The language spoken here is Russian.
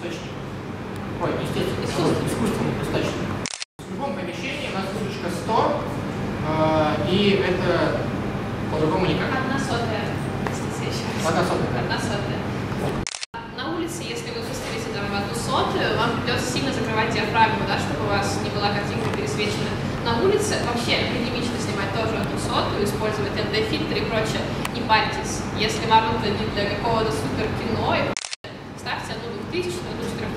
источник. Ой, естественно, искусственных источников. В любом помещении у нас выручка 100, и это по-другому никак. 1/100. 1/100. 1/100. На улице, если вы выставите там 1/100, вам придется сильно закрывать диафрагму, да, чтобы у вас не была картинка пересвечена. На улице вообще академично снимать тоже 1/100, использовать ND-фильтры и прочее. Не парьтесь. Если вам это не для какого-то супер кино, ставьте 1/2000, 1/400.